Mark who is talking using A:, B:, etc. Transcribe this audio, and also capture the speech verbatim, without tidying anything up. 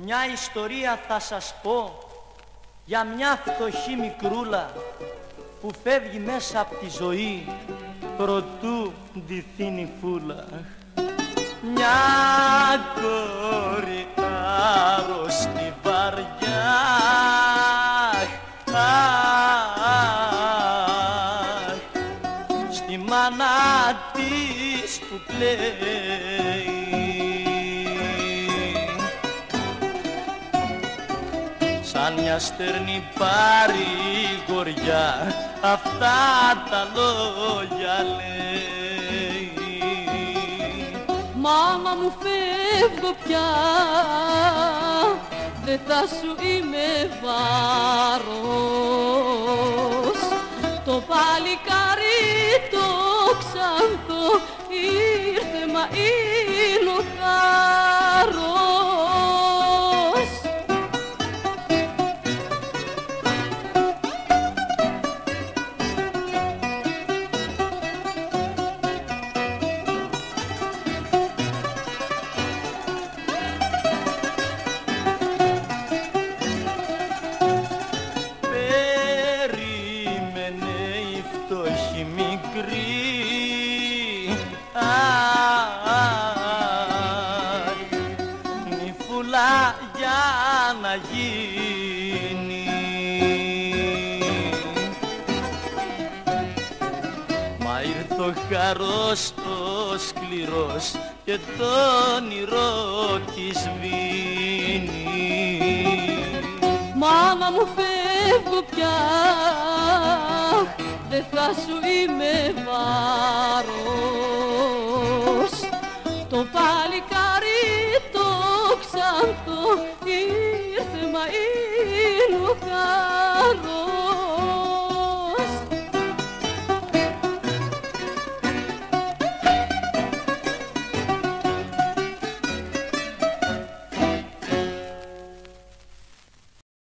A: Μια ιστορία θα σας πω για μια φτωχή μικρούλα που φεύγει μέσα από τη ζωή προτού ντυθήν η φούλα. Μια κόρη άρρωστη βαριά, αχ, στη μάνα της που κλαίει. Σαν μια στερνή παρηγοριά αυτά τα λόγια λέει.
B: Μάμα μου φεύγω πια, δεν θα σου είμαι βάρος. Το παλικάρι το ξανθό ήρθε μα είναι ο χάρος.
A: Για να γίνει, μα ήρθε ο χαρός ο σκληρός και το όνειρο τη σβήνει.
B: Μάμα μου φεύγω πια, δεν θα σου είμαι βάρος. Το παλικάρι το ξανθό ήρθε μα είναι ο χάρος.